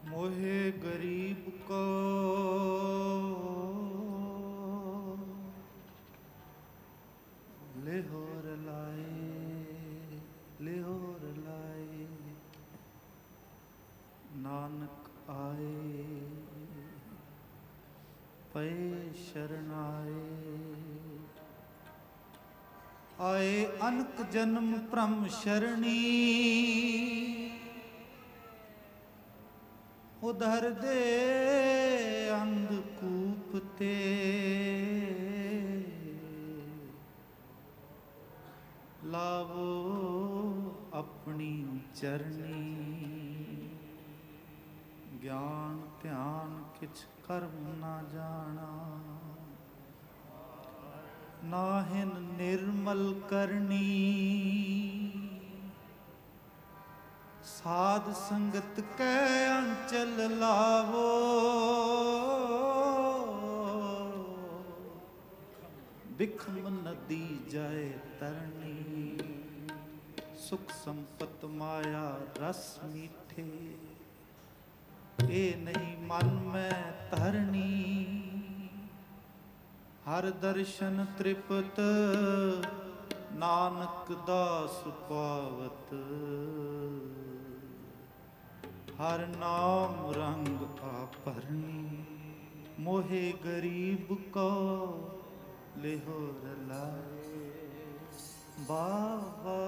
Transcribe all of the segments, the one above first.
मोहे गरीब को लेहोर लाए नानक आए पे शरण आए अनक जन्म प्रम शरणी उधर दे अंधकूप ते लावो अपनी चरनी ज्ञान ध्यान किछ कर्म ना जाना नाहिन निर्मल करनी साध संगत कै अंचल लावो बिखम नदी जाए तरनी सुख संपत माया रस मीठे ए नहीं मन में धरनी हर दर्शन त्रिपत नानक दास पावत हर नाम रंग आपरनी मोहे गरीब को लेहोर लाए बाबा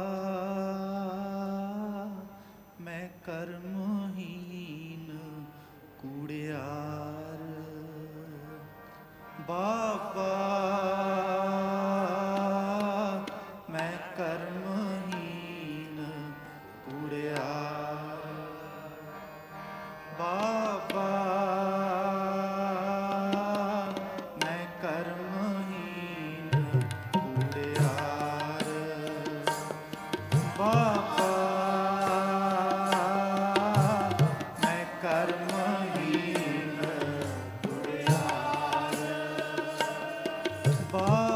मैं कर्महीन कूड़ियार बाबा मैं कर्महीन कूड़ियार बाबा मैं कर्महीन कूड़ियार बाबा मैं कर्महीन कूड़ियार बाबा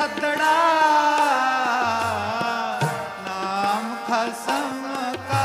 ਸੱਦੜਾ ਨਾਮ ਖਸਮ ਕਾ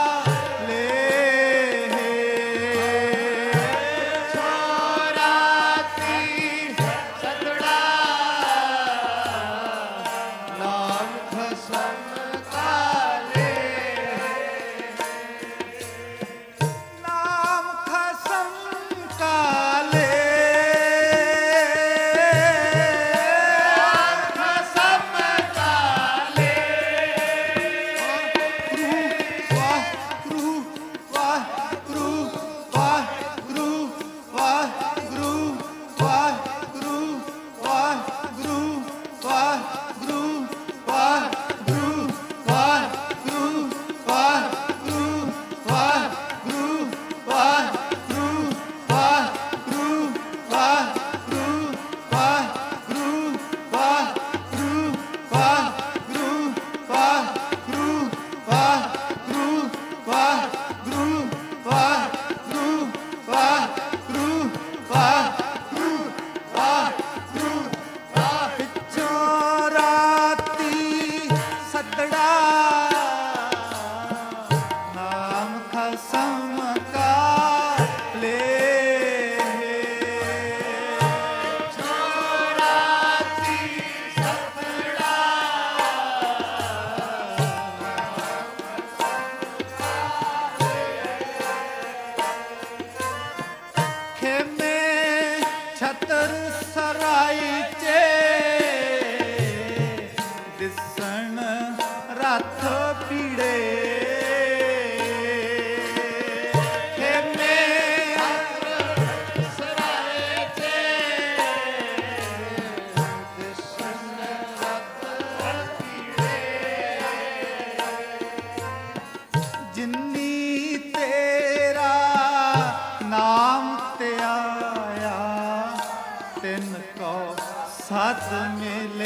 ਸਤ ਮਿਲੇ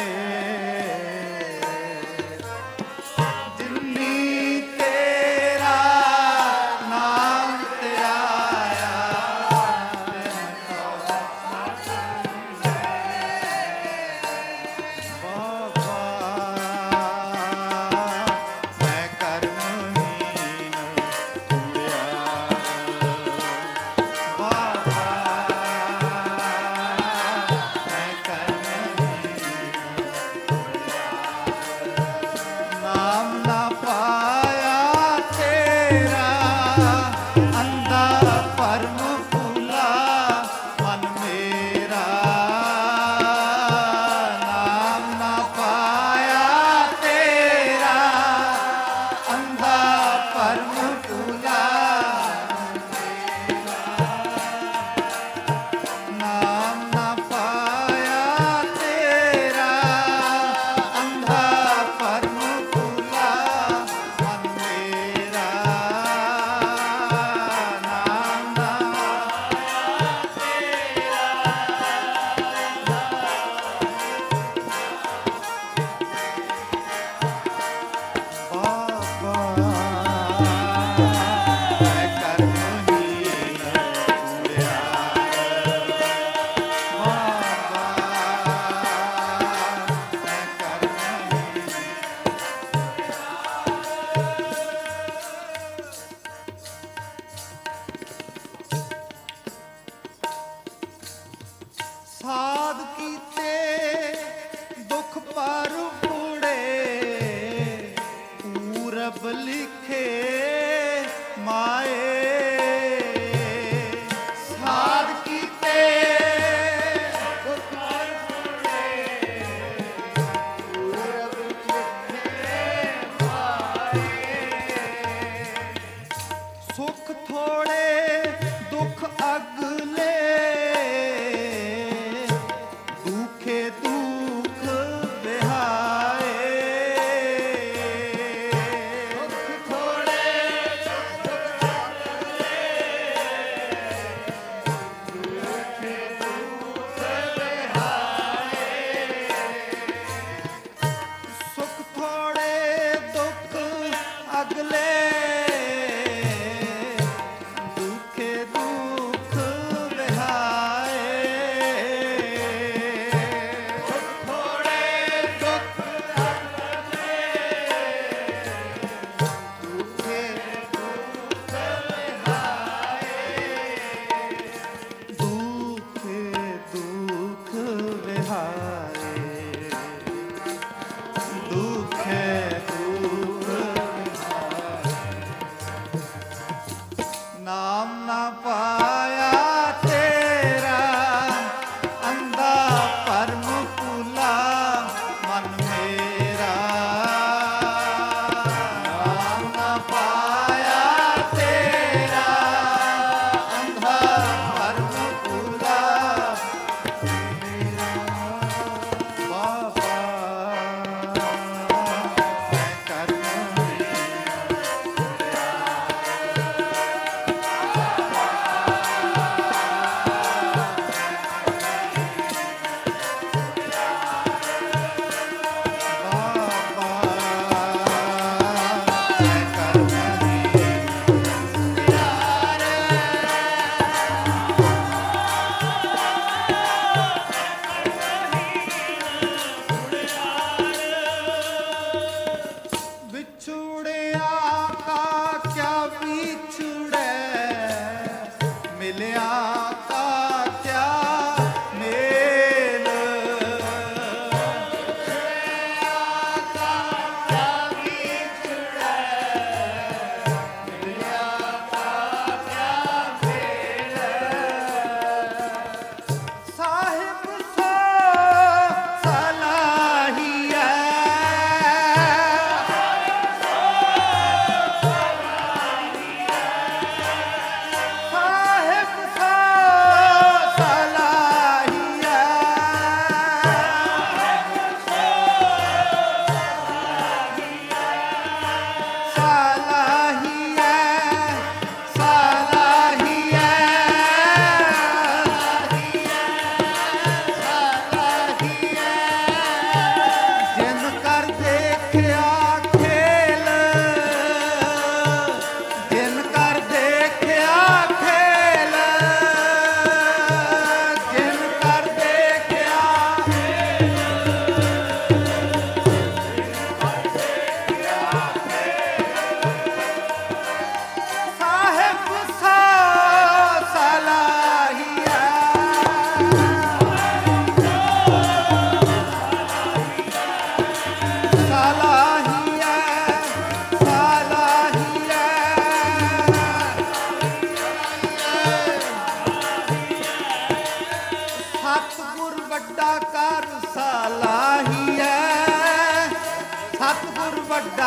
ਜਿਨੀ ਤੇਰਾ ਨਾਮ ਧਿਆਇਆ ਬਾਬਾ ਮੈਂ ਕਰਮਹੀਨ ਹੋਇਆ ਬਾਬਾ ਮੈਂ ਕਰਮਹੀਨ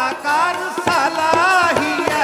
ਸਾਕਾਰ ਸਲਾਹੀਐ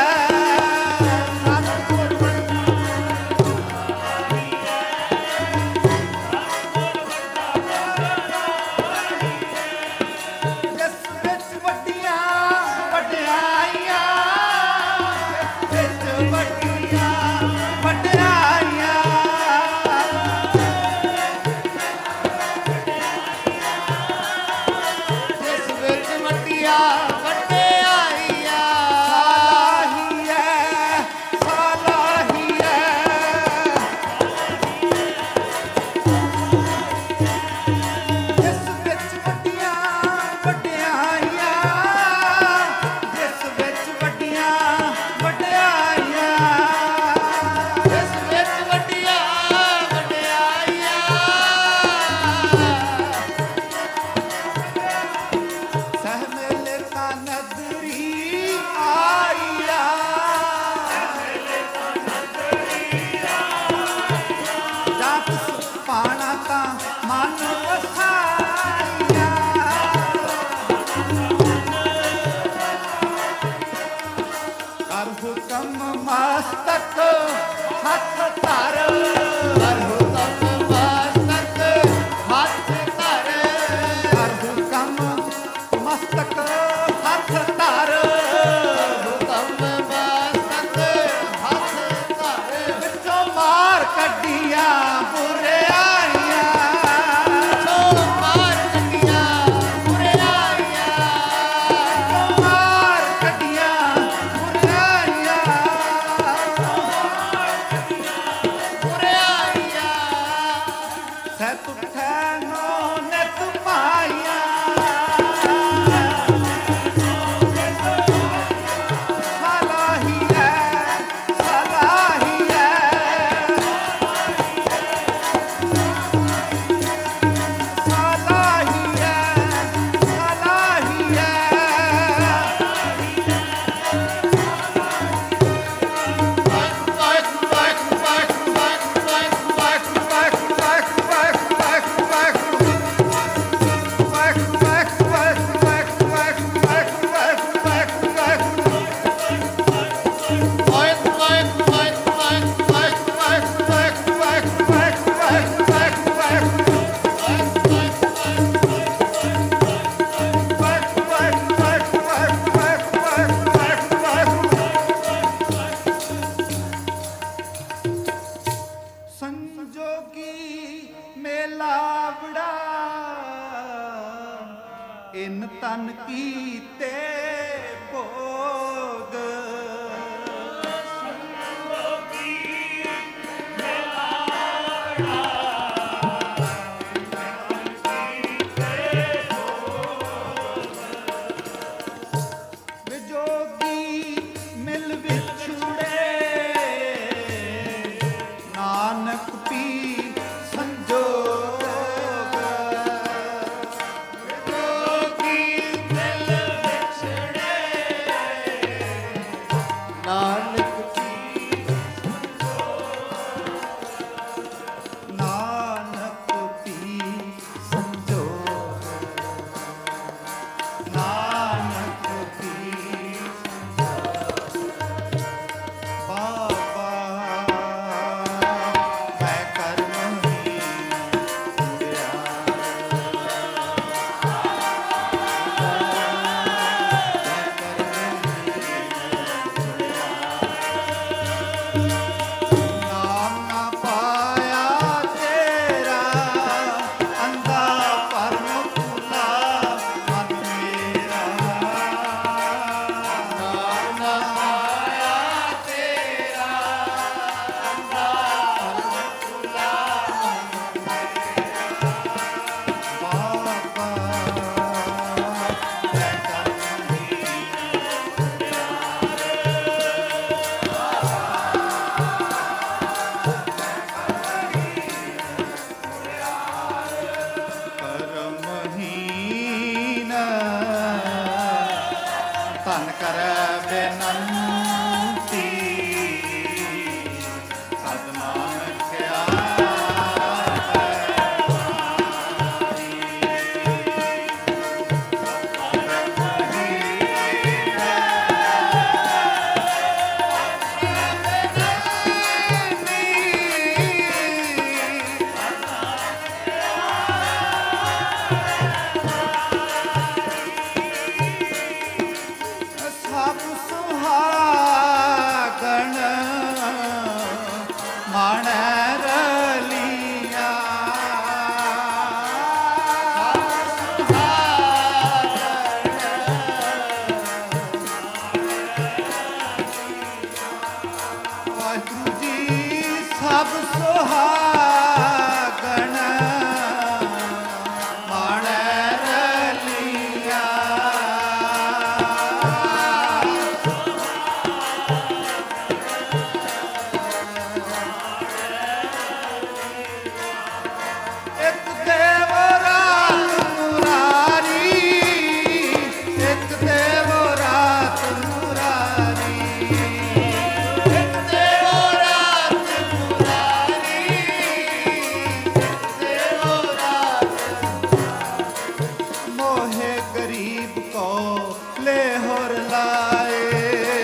ਤਨ ਕੀਤੇ ਭੋਗ ਵਿਜੋਗੀ ਮਿਲ ਵਿਛੜੇ ਨਾਨਕ ਪੀ ਸੰਜੋਗ ਧਨ ਕਰ ਬੇਨੰਤੀ ਸਤਨਾਮ ਕਿਆ गरीब को ले होर लाए,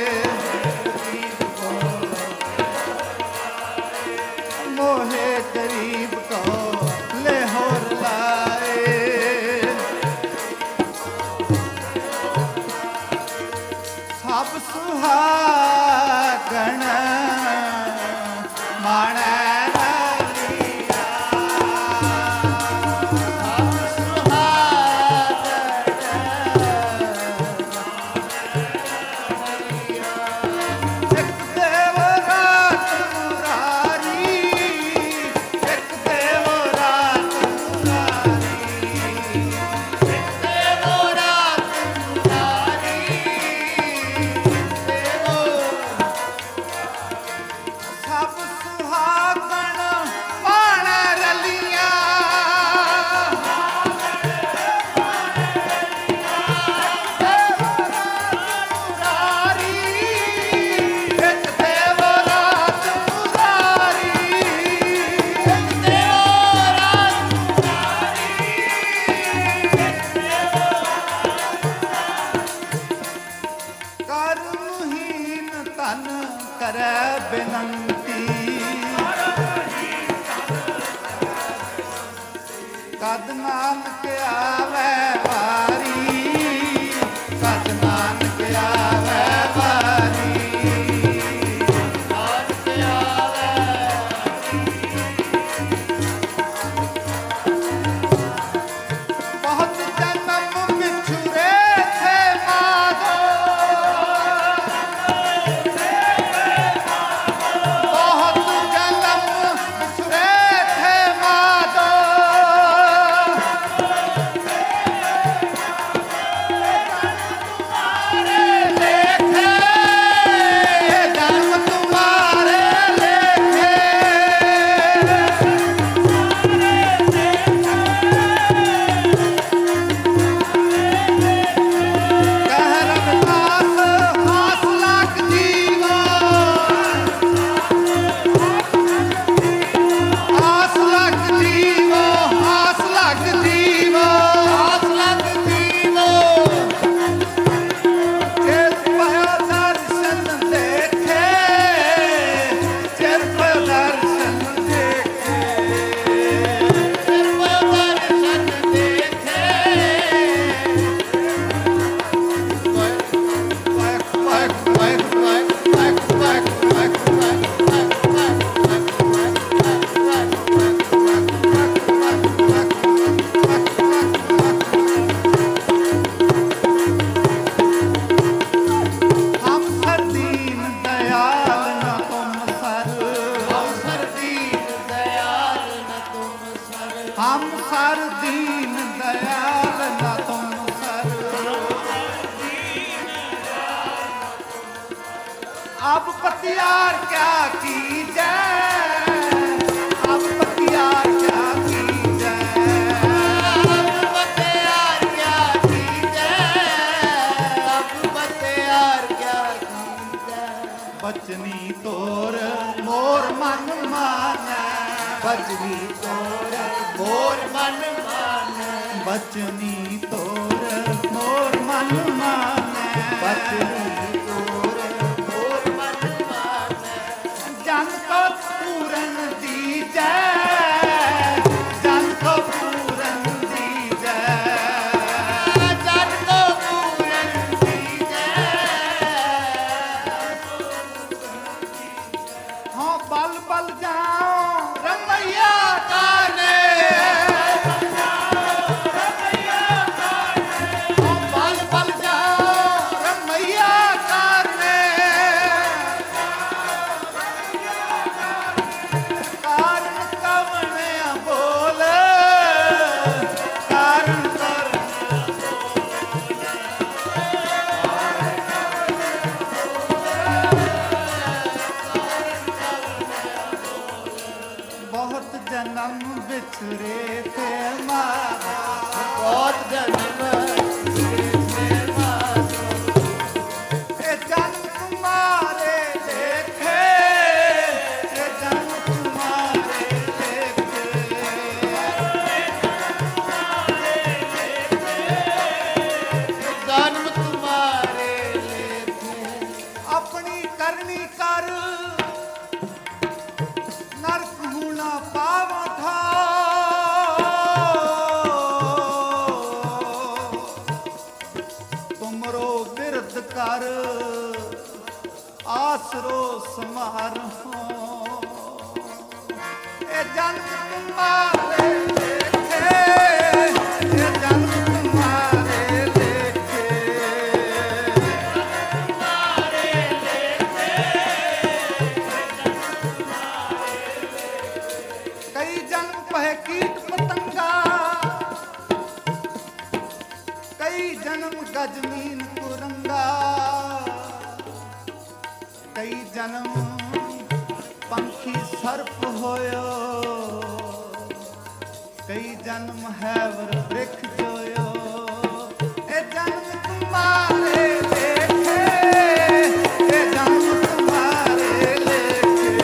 मोहे गरीब को ले होर लाए। सब सुहागण माणै बेनंती कद नानक आवे वारी, कद नानक आवे वारी, नानक आवे बहुत जन्म बिछुरे थे माधो, हम सर दीन दयाल न तुम सर, अब पतियार क्या कीजे, अब पतियार क्या कीजे, अब पतियार क्या कीजे, अब पतियार क्या कीजे। बचनी तोर मोर मन माने, बचनी तोर मोर मन माने, बचनी तोर मोर मन माने, बचनी तोर मोर मन माने। जन को पूरन दीजै, जन को पूरन दीजै, जन को पूरन दीजै। हाँ बल बल जाओ रमैया गाने, रमैया गाने। ਤੁਮਰੋ ਬਿਰਧ ਕਰ ਆਸਰੋ ਸਮਾਰੋ ਇਹ ਜਨਮ ਤੁਮਾਰੇ ਲੇਖੇ ਇਹ ਜਨਮ ਤੁਮਾਰੇ ਲੇਖੇ ਕਈ ਜਨਮ ਪਹਿ ਕੀਟ ਪਤੰਗਾ ਕਈ ਜਨਮ ਗਜਨੀਨ ਕੁਰੰਗਾ ਕਈ ਜਨਮ ਪੰਖੀ ਸਰਪ ਹੋਇਓ ਕਈ ਜਨਮ ਹੈਵਰ ਬ੍ਰਿਖ ਜੋਇਓ ਇਹ ਜਨਮ ਤੁਮਾਰੇ ਲੇਖੇ ਇਹ ਜਨਮ ਤੁਮਾਰੇ ਲੇਖੇ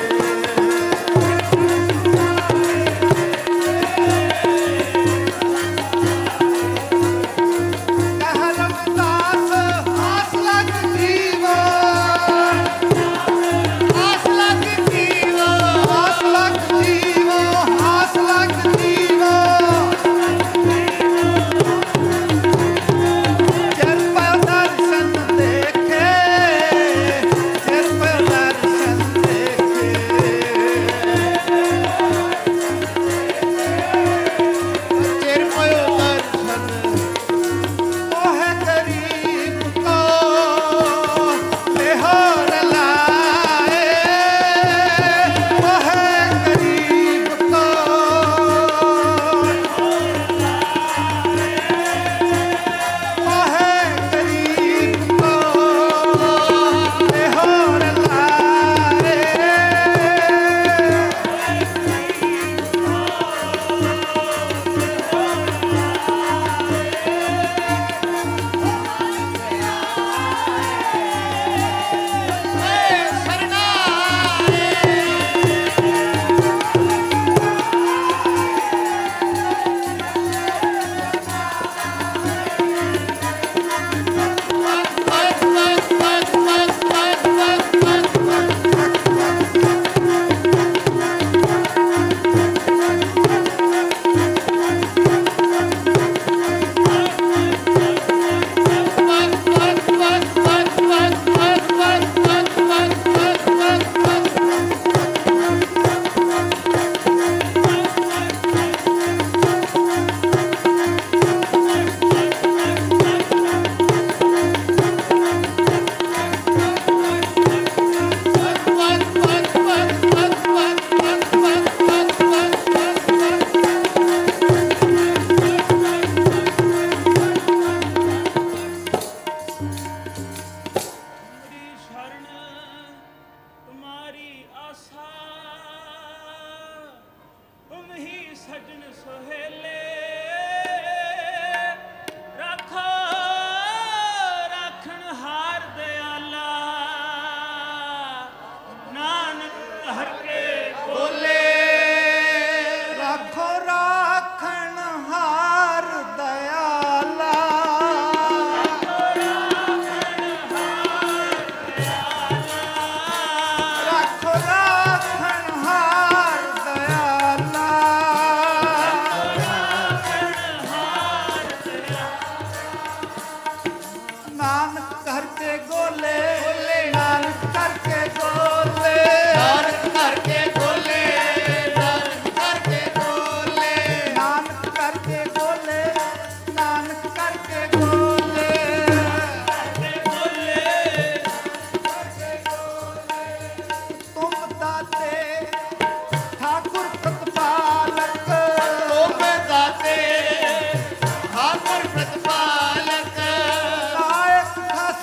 ਕਹਿ ਰਮਦਾਸ ਆਸ ਲਗ ਜੀਵੋ ਆਸ ਲਗ ਜੀਵੋ ਆਸ ਲਗ ਜੀਵੋ ਆਸ ਲਗ ਜੀਵੋ ਚਿਰ ਪੈ ਦਰਸ਼ਨ ਦੇਖੇ ਚਿਰ ਪੈ ਦਰਸ਼ਨ ਦੇਖੇ ਚਿਰ ਪੈ ਦਰਸ਼ਨ ਮੋਹਿ ਗਰੀਬ ਕੋ ਬਿਹਾਰ ਲਾਏ ਮੋਹਿ ਗਰੀਬ ਕੋ ਮੋਹਿ ਗਰੀਬ ਕੋ ਬਿਹਾਰ ਲਾਏ मेरी शरण तुम्हारी आशा तुम ही सजन सोहेले राखो राखण हार दयाला नानक हर के ਬੋਲੇ ਰੱਖੋ ਰਾਖਣ ਹਾਰ ਦਇਆਲਾ ਰੱਖੋ ਰਾਖਣ ਹਾਰ ਦਇਆਲਾ ਨਾਨਕ ਕਰਕੇ ਗੋਲੇ ਨਾਨਕ ਕਰਕੇ ਗੋਲੇ ਨਾਨਕ ਕਰਕੇ ਗੋਲੇ ਨਾਨਕ ਕਰਕੇ ਗੋਲੇ ਨਾਨਕ ਕਰਕੇ ਗੋਲੇ ਨਾਨਕ ਕਰਕੇ ਗੋਲੇ ਤੁਮ ਦਾਤੇ ਠਾਕੁਰ ਪ੍ਰਤਪਾਲਕ ਤੁਮ ਦਾਤੇ ਠਾਕੁਰ ਪ੍ਰਤਪਾਲਕ ਨਾਇਕ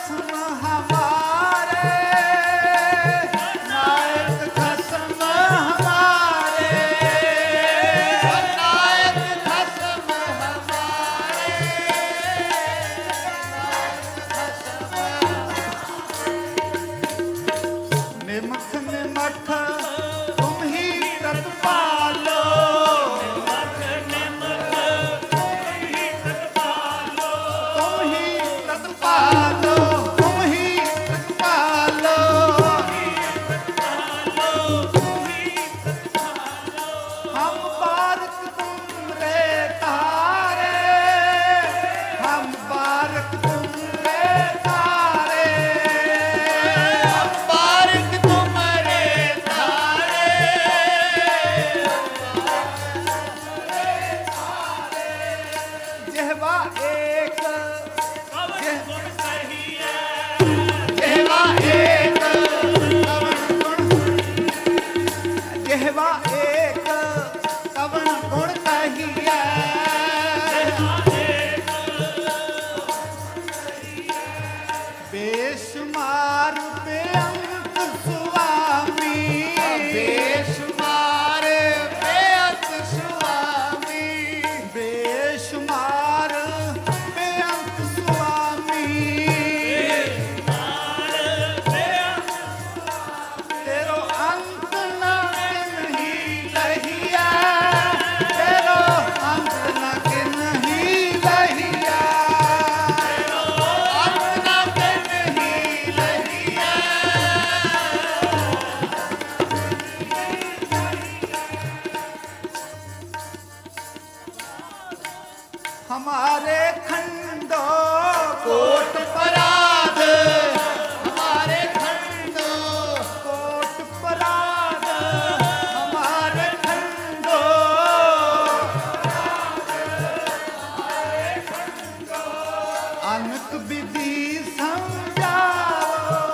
अनक विधि समझाओ,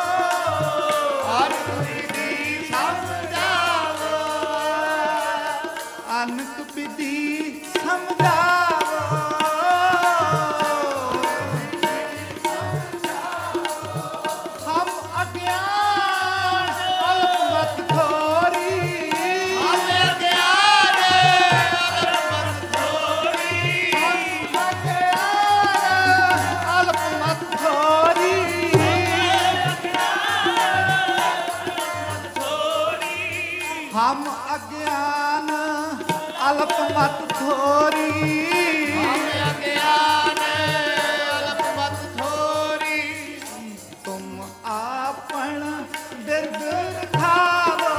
अनक विधि समझाओ, अनक विधि समझाओ। हम अज्ञान अल्प मत थोरी, हम अज्ञान अल्प मत थोरी, हम अज्ञान अल्प मत थोरी, हम अज्ञान अल्प मत थोरी, हम अज्ञान अल्प मत थोरी। तुम आपन बिरद खावो,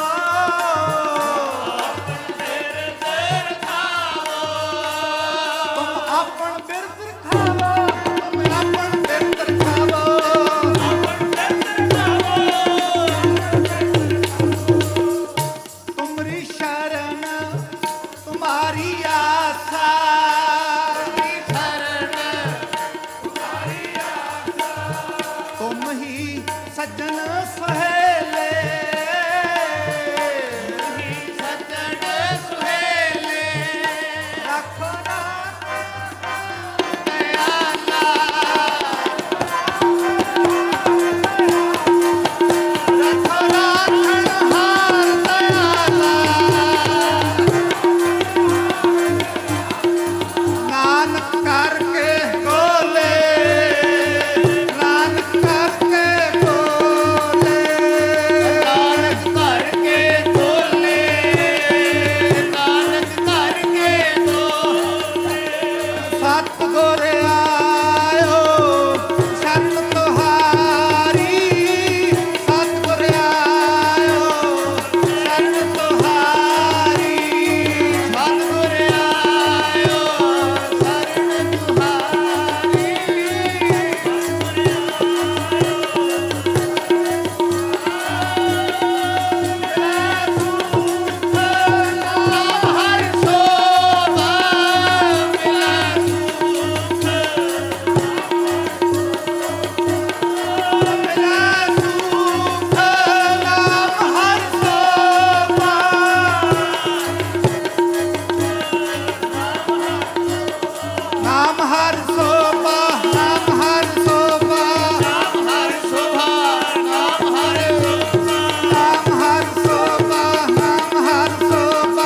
तुम आपन बिरद खावो, तुम आपन बिरद खावो, तुमरी शरण तुम्हारी आशा, शरण तुम्हारी आशा। तुम ही सज्जन सुहेले, सज्जन सुहेले। रखो दयाला, रखो राखनहार दयाला। नानक करके बोले, नानक करके बोले, नानक करके बोले, नानक करके बोले। सतगुर आयो सत तुहारी, सतगुर आयो सत तुहारी, सतगुर आयो शरण तुहारी। नाम हर शोभा मिला सुख, मिला सुख। नाम हर शोभा, नाम हर शोभा, नाम हर शोभा, नाम हर शोभा, नाम हर शोभा, नाम हर शोभा, नाम हर शोभा।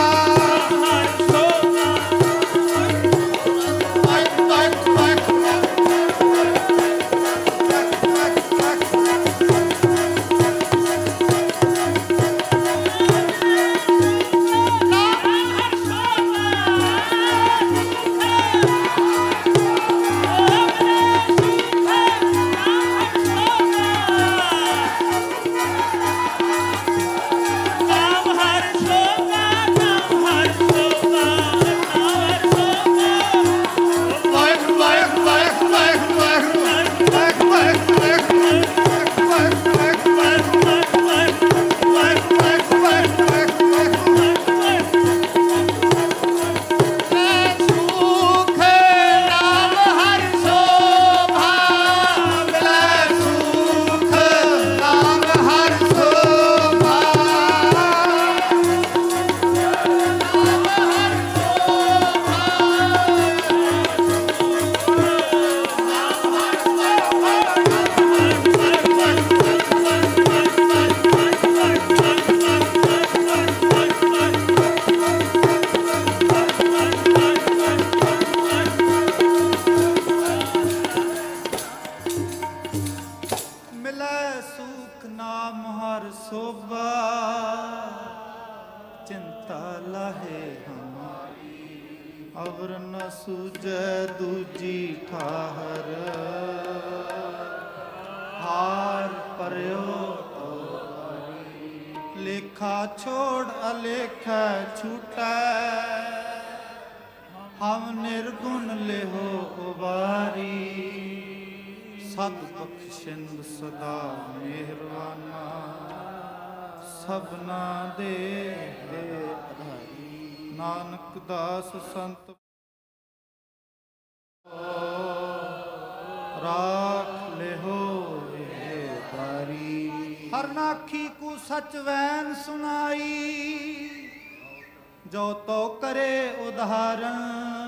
सुख नाम हर शोभा, मिला सुख नाम हर शोभा। मिलै सुख नाम हर शोभा, चिंता लाहे हमारी, अवर न सूझे दूजी ठाहर। हार पर्यो तो लेखा छोड़ अलेखा छूटा, हम निर्गुण लेहो उबारी। सत बख्शिंद सदा मेहरबाना, सबना दे आधारी। नानक दास संत राख ले हो तारी। हर नाखी को सच वैन सुनाई, जो तो करे उदाहरण।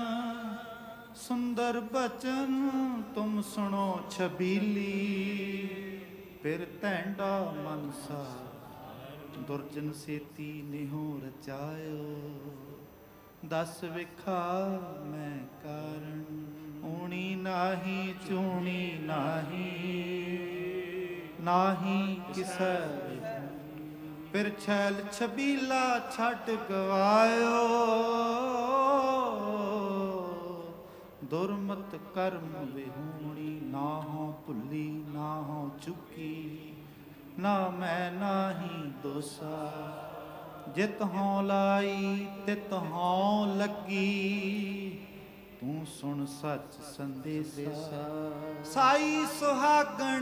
सुंदर बचन तुम सुनो छबीली, फिर तैंडा मनसा दुर्जन सेती निहो रचायो। दस विखा मैं कारण, ऊणी नाही चूणी नाही, नाही किसै फिर छैल छबीला छट गवायो। दुर्मत कर्म विहूणी, ना हो भुली ना हो चुकी, ना मैं नाही दोसा। जित हों लाई तित हों लगी, तू सुन सच संदेसा। साई सुहागण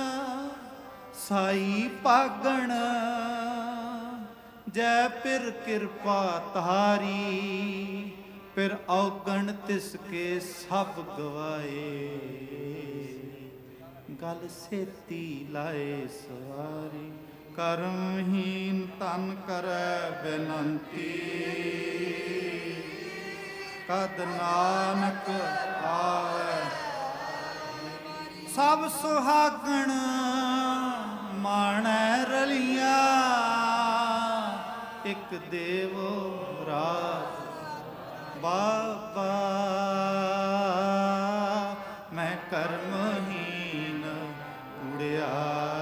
साई पागण, जै पिर कृपा तारी। फिर औगण तिसके सब गवाए, गल सेती लाए सवारी। कर्महीन तन करे बेनंती, कद नानक आवे। सब सुहागण माणै रलिया, एक देव राज बाबा। मैं कर्महीन उड़िया